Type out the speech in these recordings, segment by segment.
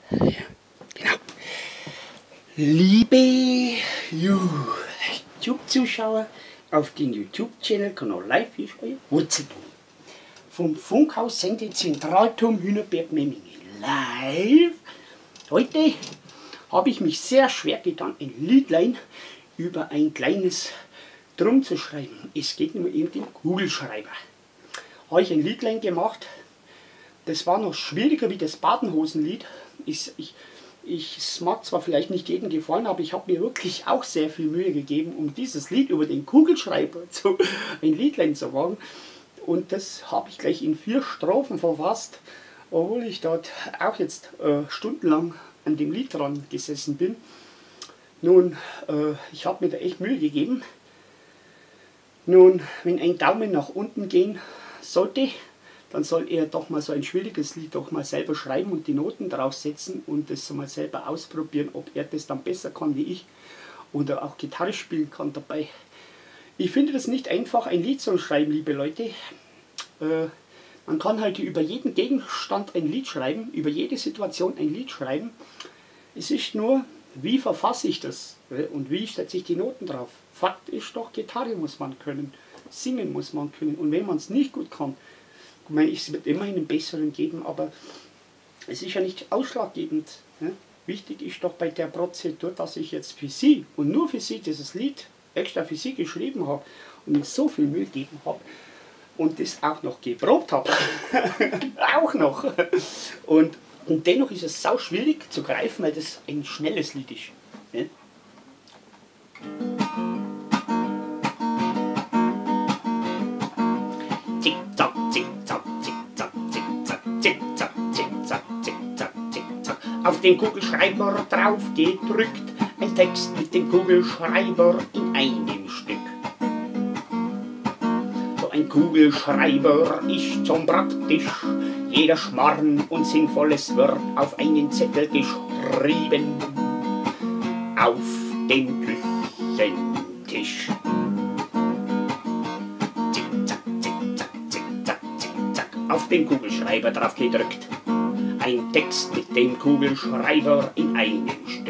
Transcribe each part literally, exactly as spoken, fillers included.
Ja, genau. Liebe YouTube-Zuschauer auf den YouTube-Channel Kanal Live ist euer Wurzelbund. Vom Funkhaus Sende Zentralturm Hühnerberg-Memmingen live. Heute habe ich mich sehr schwer getan, ein Liedlein über ein kleines Drum zu schreiben. Es geht nur eben den Kugelschreiber. Habe ich ein Liedlein gemacht. Das war noch schwieriger wie das Badenhosenlied. Ich, ich, ich, es mag zwar vielleicht nicht jedem gefallen, aber ich habe mir wirklich auch sehr viel Mühe gegeben, um dieses Lied über den Kugelschreiber zu, ein Liedlein zu machen. Und das habe ich gleich in vier Strophen verfasst, obwohl ich dort auch jetzt äh, stundenlang an dem Lied dran gesessen bin. Nun, äh, ich habe mir da echt Mühe gegeben. Nun, wenn ein Daumen nach unten gehen sollte, dann soll er doch mal so ein schwieriges Lied doch mal selber schreiben und die Noten draufsetzen und das so mal selber ausprobieren, ob er das dann besser kann wie ich oder auch Gitarre spielen kann dabei. Ich finde das nicht einfach, ein Lied zu schreiben, liebe Leute. Äh, man kann halt über jeden Gegenstand ein Lied schreiben, über jede Situation ein Lied schreiben. Es ist nur, wie verfasse ich das und wie setze ich die Noten drauf. Fakt ist doch, Gitarre muss man können, singen muss man können und wenn man es nicht gut kann, ich meine, es wird immer einen besseren geben, aber es ist ja nicht ausschlaggebend. Ne? Wichtig ist doch bei der Prozedur, dass ich jetzt für Sie und nur für Sie dieses Lied extra für Sie geschrieben habe und mir so viel Mühe gegeben habe und das auch noch geprobt habe. Auch noch. Und, und dennoch ist es sau schwierig zu greifen, weil das ein schnelles Lied ist. Ne? Zick-Zack, Zick-Zack, Zick-Zack, Zick-Zack, Zick-Zack, Zick-Zack, Zick-Zack, Zick-Zack. Auf den Kugelschreiber drauf gedrückt, ein Text mit dem Kugelschreiber in einem Stück. So ein Kugelschreiber ist schon praktisch, jeder Schmarrn und Sinnvolles wird auf einen Zettel geschrieben, auf den Küchentisch. Auf den Kugelschreiber drauf gedrückt, ein Text mit dem Kugelschreiber in einem Stück.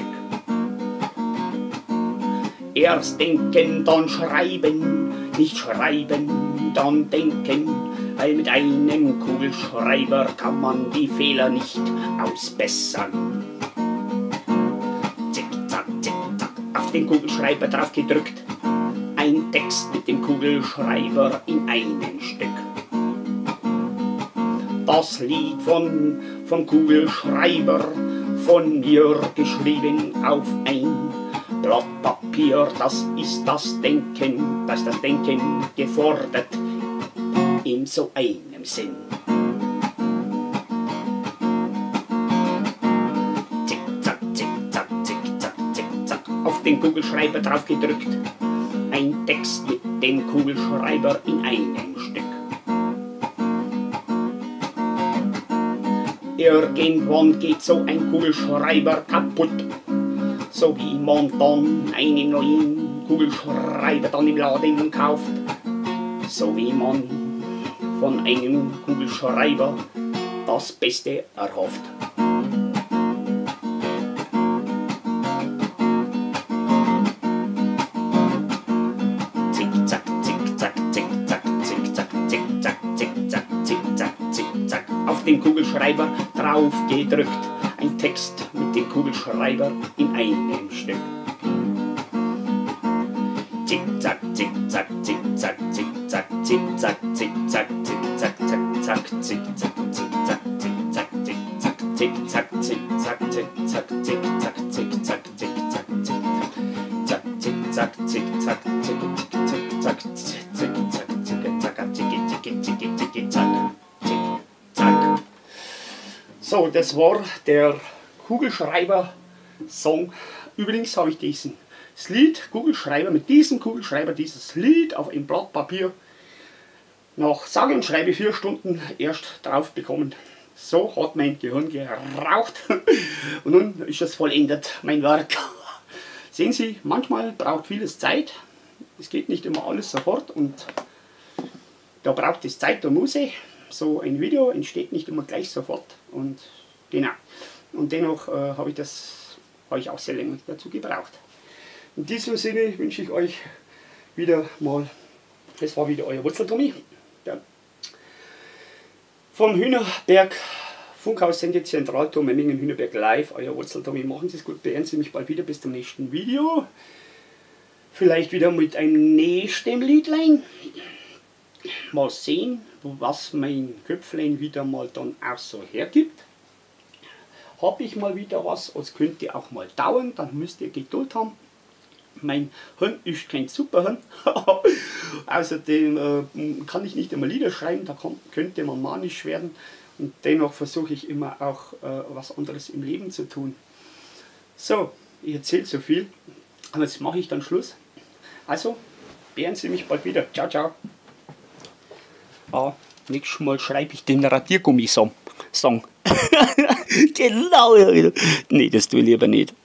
Erst denken, dann schreiben, nicht schreiben, dann denken, weil mit einem Kugelschreiber kann man die Fehler nicht ausbessern. Zick, zack, zick, zack, auf den Kugelschreiber drauf gedrückt, ein Text mit dem Kugelschreiber in einem Stück. Das Lied von, vom Kugelschreiber, von mir geschrieben auf ein Blatt Papier. Das ist das Denken, das das Denken gefordert, in so einem Sinn. Zick, zack, zick, zack, zick, zack, zick, zack, auf den Kugelschreiber drauf gedrückt, ein Text mit dem Kugelschreiber in einem Stück. Irgendwann geht so ein Kugelschreiber kaputt, so wie man dann einen neuen Kugelschreiber dann im Laden kauft, so wie man von einem Kugelschreiber das Beste erhofft. Zick, zack, zick, zack, zick, zack, zick, zack, zick, zack, zick, zack, zick, zack, zick, zack, auf den Kugelschreiber drauf gedrückt, ein Text mit dem Kugelschreiber in einem Stück. Zick, zack, zick, zack, zick, zack, zick, zack, zick, zack, zick, zack, zick, zack, zack, zack, zick, zack, zick, zack, zick, zack, zick, zack, zick, zack, zick, zack, zick, zack, zick, zack, zick, zack, zick, zack, zick, zack, zick, zack, zick, zack, zick, zack, zack, zick, zack, zick, zack, zick, zick, zick, zick, zack, zick, zack. So, das war der Kugelschreiber-Song. Übrigens habe ich diesen das Lied Kugelschreiber mit diesem Kugelschreiber dieses Lied auf ein Blatt Papier nach sage und schreibe vier Stunden erst drauf bekommen. So hat mein Gehirn geraucht und nun ist es vollendet, mein Werk. Sehen Sie, manchmal braucht vieles Zeit. Es geht nicht immer alles sofort und da braucht es Zeit und Muße. So ein Video entsteht nicht immer gleich sofort und genau. Und dennoch äh, habe ich das habe ich auch sehr länger dazu gebraucht. In diesem Sinne wünsche ich euch wieder mal, das war wieder euer Wurzeltommi. Ja. Vom Hühnerberg Funkhaus Sende Zentralturm Memmingen Hühnerberg live, euer Wurzeltommi. Machen Sie es gut, beenden Sie mich bald wieder bis zum nächsten Video. Vielleicht wieder mit einem nächsten Liedlein. Mal sehen, was mein Köpflein wieder mal dann auch so hergibt. Habe ich mal wieder was, es könnte auch mal dauern, dann müsst ihr Geduld haben. Mein Hund ist kein Superhund. Außerdem äh, kann ich nicht immer Lieder schreiben, da kann, könnte man manisch werden. Und dennoch versuche ich immer auch äh, was anderes im Leben zu tun. So, ich erzähle so viel, aber jetzt mache ich dann Schluss. Also, beehren Sie mich bald wieder. Ciao, ciao. Ah, nächstes Mal schreibe ich den Radiergummi-Song. Genau. Nee, das tue ich lieber nicht.